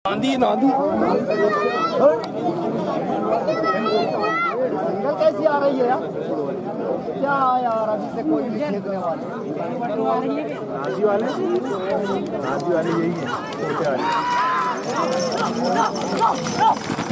आंधी आंधी कैसी आ रही है यार? क्या यार अभी से कोई नहीं खेलने वाले। राजी वाले यही है छोटे वाले।